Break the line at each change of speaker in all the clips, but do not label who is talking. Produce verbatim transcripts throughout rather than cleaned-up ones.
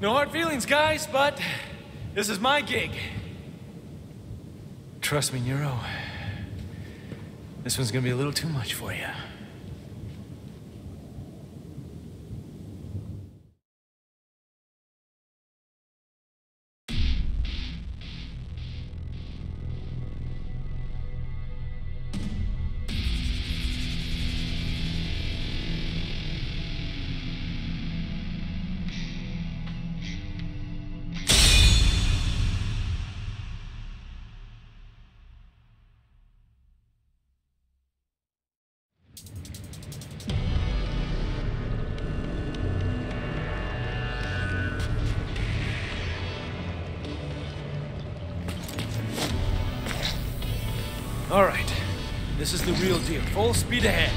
No hard feelings, guys, but this is my gig. Trust me, Nero. This one's gonna be a little too much for you. All right, this is the real deal. Full speed ahead.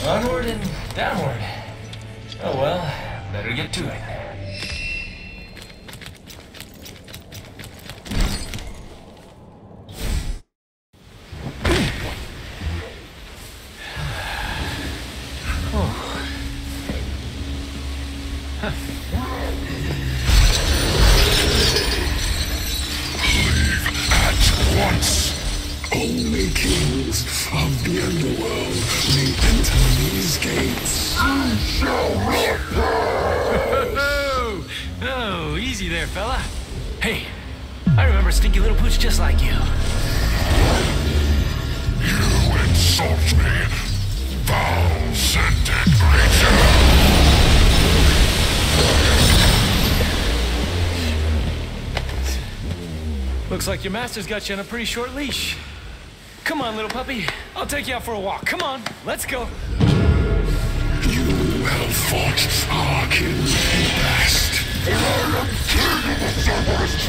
Onward and downward. Oh well, better get to it.
Only kings of the underworld may enter these gates. I shall not pass!
Oh, oh, easy there, fella. Hey, I remember a stinky little pooch just like you.
You insult me, foul-scented creature!
Looks like your master's got you on a pretty short leash. Come on, little puppy. I'll take you out for a walk. Come on, let's go.
You have fought our king's best. I am king of the Cerberus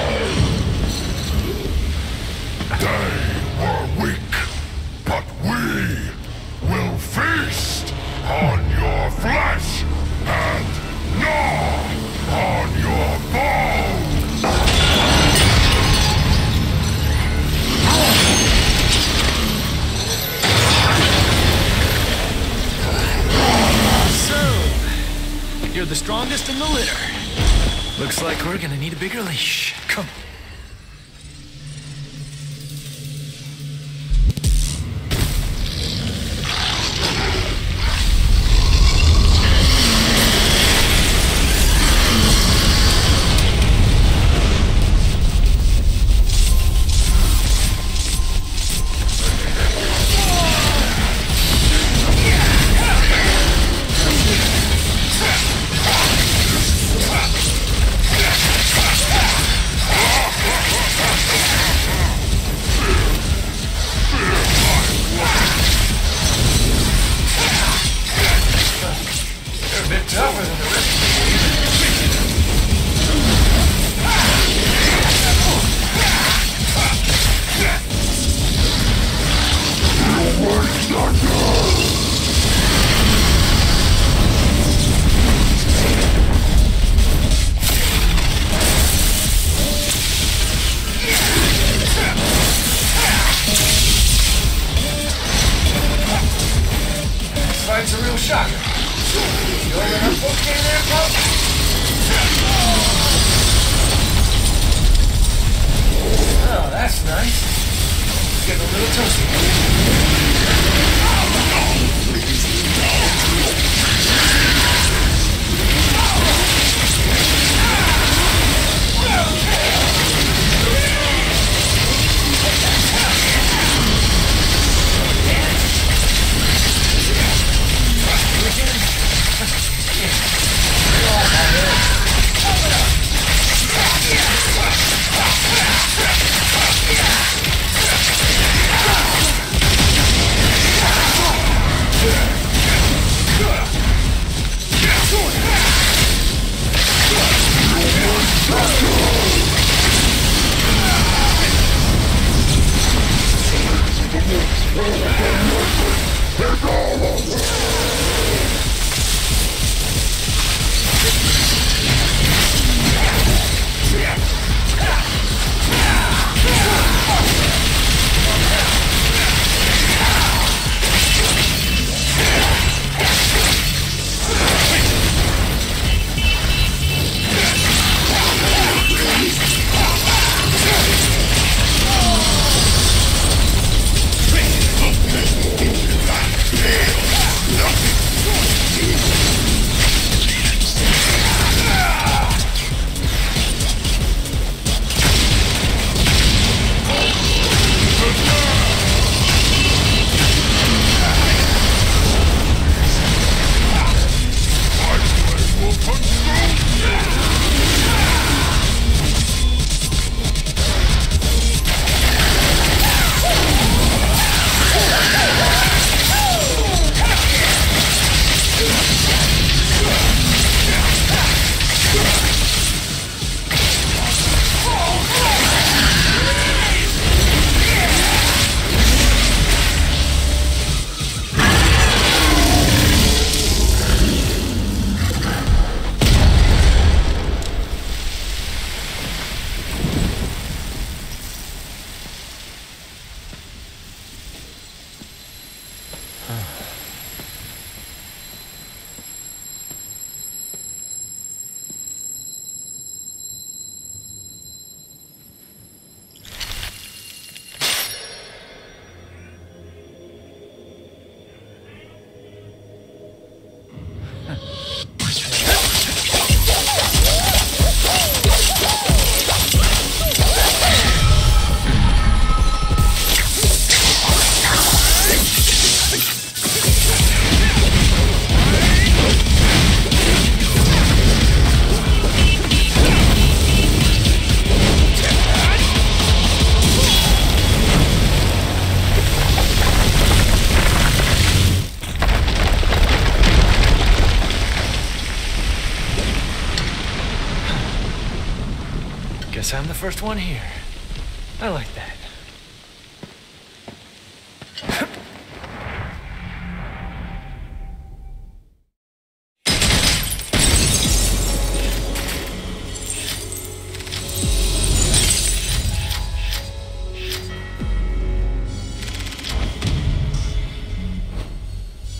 tribe. They were weak, but we will feast on your flesh and gnaw on your bones.
You're the strongest in the litter. Looks like we're gonna need a bigger leash. Come. It's a real shocker. You open up okay there, pup? Oh, that's nice. Getting a little toasty. I'm the first one here. I like that.